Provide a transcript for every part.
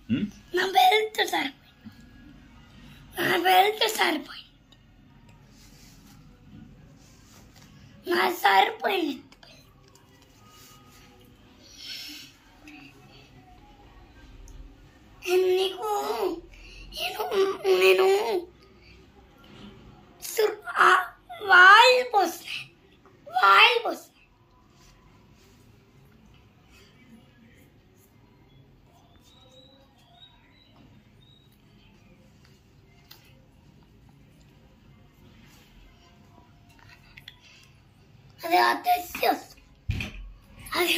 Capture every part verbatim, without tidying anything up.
నా బెల్ట్ సరిపోయింది. నా బెల్ట్ సరిపోయింది. నా సరిపోయింది. నీకు నేను నేను వాయిల్ పోస్తాను. వాయిల్ పోస్తాను. అది తెచ్చి వస్తుంది. అది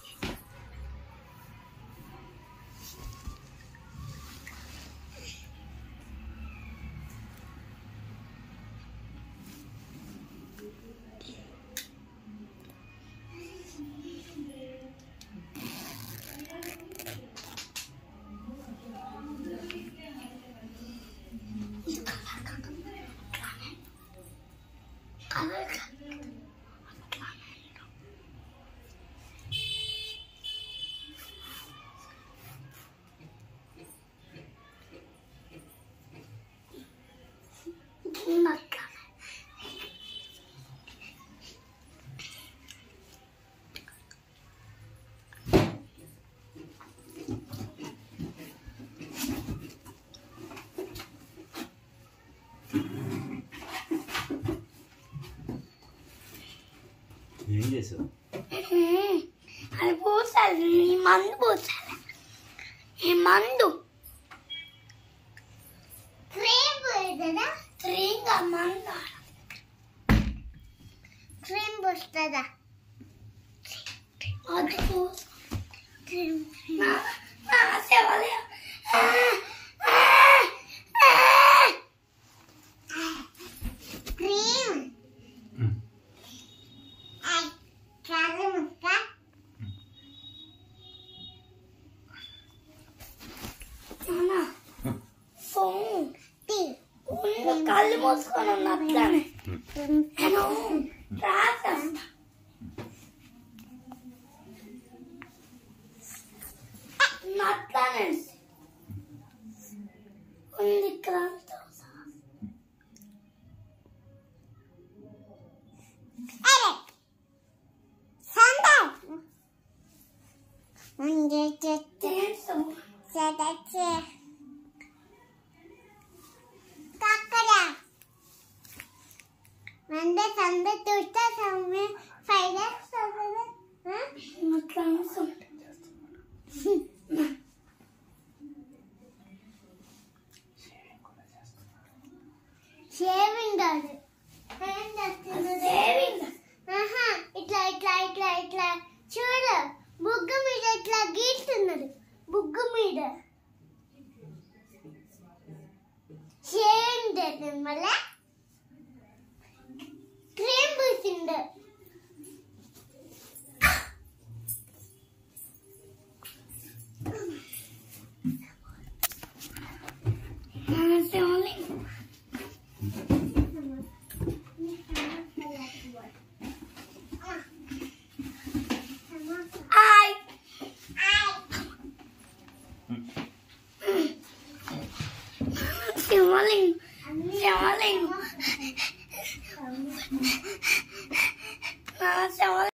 ఏం చేసావు? అది పోసాలి. ఈ మందు పోసాలి. ఈ మందు క్రీమ్ పోతుందా? క్రీమ్ మందు క్రీమ్ పోస్తుందా? అది పోసు క్రీమ్ సేవాలి. క్రీమ్ కళ్ళు మూసుకొని ఉన్న అట్లానే నేను రాసేస్తా. అట్లానే ఉంది ఇక్కడ Manda sanda tusta samme faida sabada ha matlan sum shaving dadu hand astunda shaving aha itla itla itla itla చూడు బుగ్గ మీద ఇట్లా గీస్తున్నది. బుగ్గ మీద షేవింగ్ చేద్దాం. మళ్ళా క్రీమ్ పూసిండు. Semaling, semaling, nah semaling.